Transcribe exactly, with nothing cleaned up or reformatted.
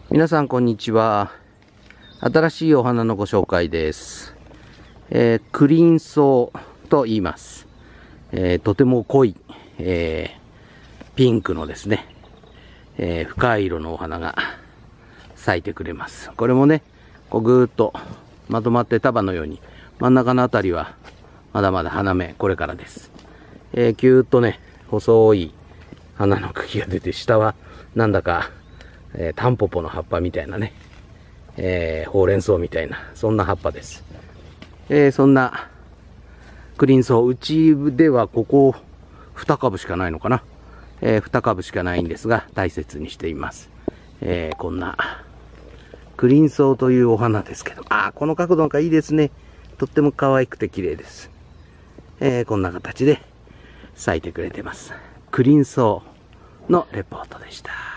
皆さんこんにちは。新しいお花のご紹介です。えー、クリンソウと言います。えー、とても濃い、えー、ピンクのですね、えー、深い色のお花が咲いてくれます。これもね、こうぐーっとまとまって束のように、真ん中のあたりはまだまだ花芽これからです。えー、ぎゅーっとね、細い花の茎が出て、下はなんだかえー、タンポポの葉っぱみたいなね、えー、ほうれん草みたいな、そんな葉っぱです。えー、そんなクリンソウ、うちではここに株しかないのかな、えー、に株しかないんですが、大切にしています。えー、こんなクリンソウというお花ですけど、あー、この角度がいいですね。とっても可愛くて綺麗です。えー、こんな形で咲いてくれてます。クリンソウのレポートでした。